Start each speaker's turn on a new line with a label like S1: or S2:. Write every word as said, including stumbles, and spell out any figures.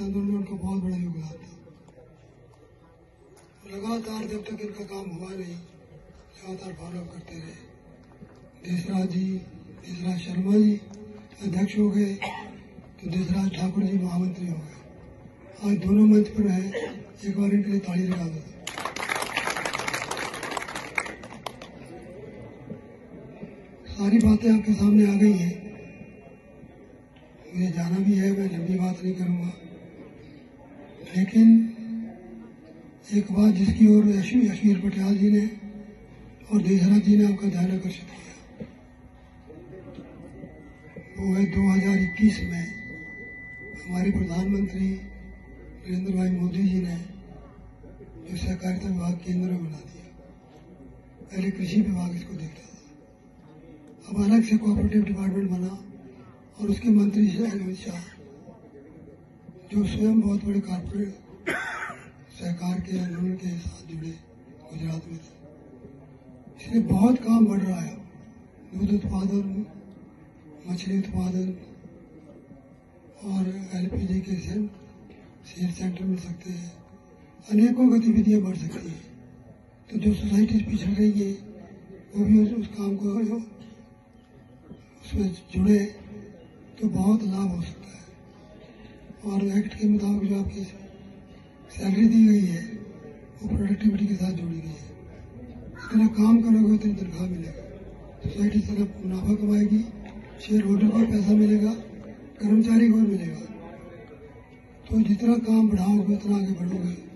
S1: आंदोलन में उनका बहुत बड़ा योगदान था। लगातार जब तक इनका काम हुआ नहीं, लगातार फॉलोअप करते रहे। देसराज जी, देसराज शर्मा जी अध्यक्ष हो गए तो देसराज ठाकुर जी महामंत्री हो गए। आज दोनों मंच पर हैं, एक बार इनके लिए ताली लगा दो। सारी बातें आपके सामने आ गई हैं, मुझे जाना भी है, मैं लंबी बात नहीं करूंगा, लेकिन एक बात जिसकी ओर यशवीर पटियाल जी ने और देसराज जी ने आपका ध्यान आकर्षित किया, वो है दो हज़ार इक्कीस में हमारे प्रधानमंत्री नरेंद्र भाई मोदी जी ने जो सहकारिता विभाग केंद्र में बना दिया। पहले कृषि विभाग इसको देखता था, अब अलग से कोऑपरेटिव डिपार्टमेंट बना और उसके मंत्री श्री अमित शाह जो स्वयं बहुत बड़े कॉर्पोरेट सहकार के आंदोलन के साथ जुड़े गुजरात में थे, इसलिए बहुत काम बढ़ रहा है। दूध उत्पादन, मछली उत्पादन और एलपीजी के शेयर सेंटर मिल सकते हैं, अनेकों गतिविधियां बढ़ सकती हैं। तो जो सोसाइटीज पिछड़ रही है वो भी उस, उस काम को उसमें जुड़े तो बहुत लाभ हो सकता है। और एक्ट के मुताबिक जो आपकी सैलरी दी गई है वो प्रोडक्टिविटी के साथ जोड़ी गई है। जितना काम करोगे उतनी तनख्वाह मिलेगा, सोसाइटी तरफ मुनाफा कमाएगी, शेयर होल्डर को पैसा मिलेगा, कर्मचारी को मिलेगा। तो जितना काम बढ़ाओगे उतना आगे बढ़ोगे।